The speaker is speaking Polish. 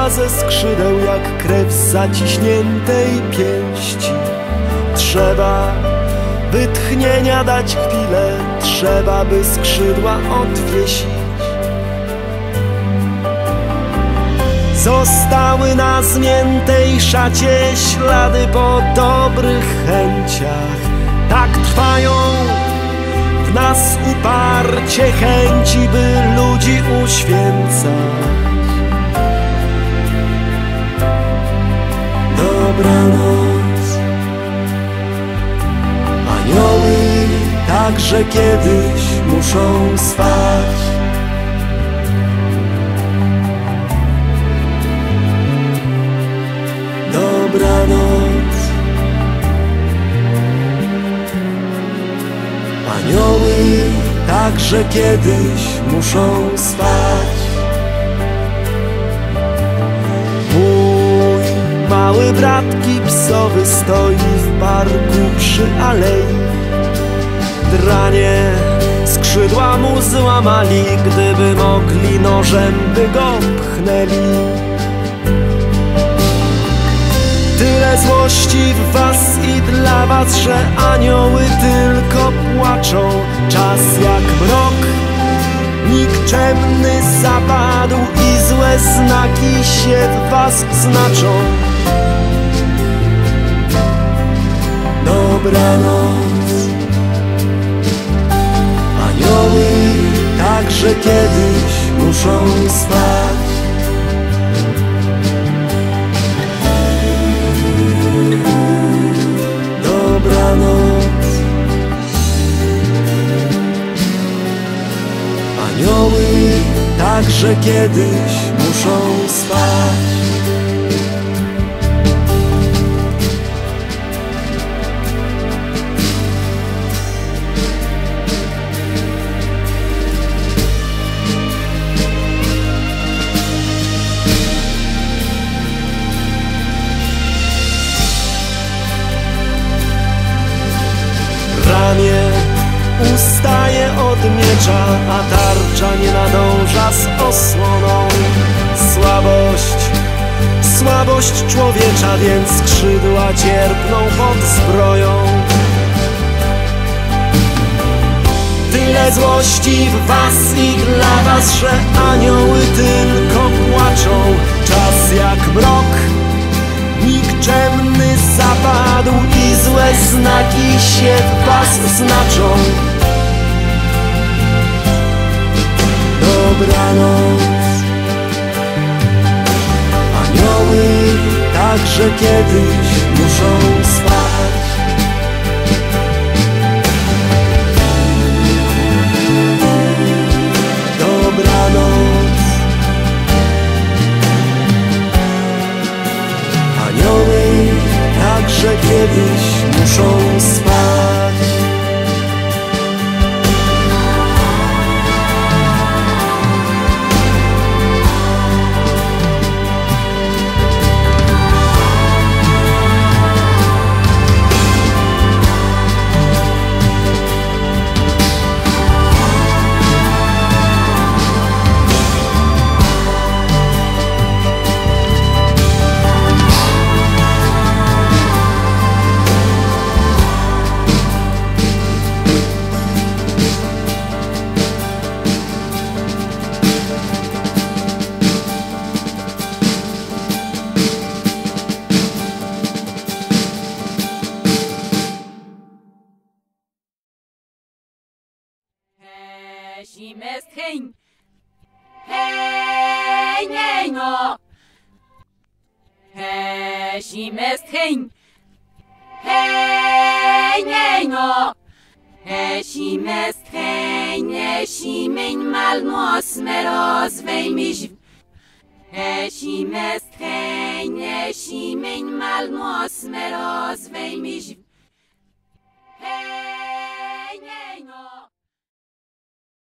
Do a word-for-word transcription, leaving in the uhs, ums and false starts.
wypływa ze skrzydeł jak krew z zaciśniętej pięści. Trzeba wytchnienia dać chwilę, trzeba by skrzydła odwiesić. Zostały na zmiętej szacie ślady po dobrych chęciach. Tak trwają w nas uparcie chęci, by ludzi uświęcać. Dobranoc. Anioły także kiedyś muszą spać. Dobranoc. Anioły także kiedyś muszą spać. Mój mały brat gipsowy stoi w parku przy alei. Dranie skrzydła mu złamali, gdyby mogli nożem by go pchnęli. Tyle złości w was i dla was, że anioły tylko płaczą. Czas jak mrok nikczemny zapadł i złe znaki się w was znaczą. Dobranoc. Anioły także kiedyś muszą spać. Dobranoc. Anioły także kiedyś muszą spać. Ramię ustaje od miecza, a tarcza nie nadąża z osłoną. Słabość, słabość człowiecza, więc skrzydła cierpną pod zbroją. Tyle złości w was i dla was, że anioły tylko płaczą. Czas jak mrok nikczemny zapadł i złe znaki się w was znaczą. Dobranoc. Anioły także kiedyś muszą spać. Dobranoc. Anioły także kiedyś muszą spać. Hej, hej, hej, no. Hej, simest, hej. Hej, hej, no. Hej, simest, hej, ne, simeň malmo smero zvejmiš. Hej, simest, hej, ne, simeň malmo smero zvejmiš.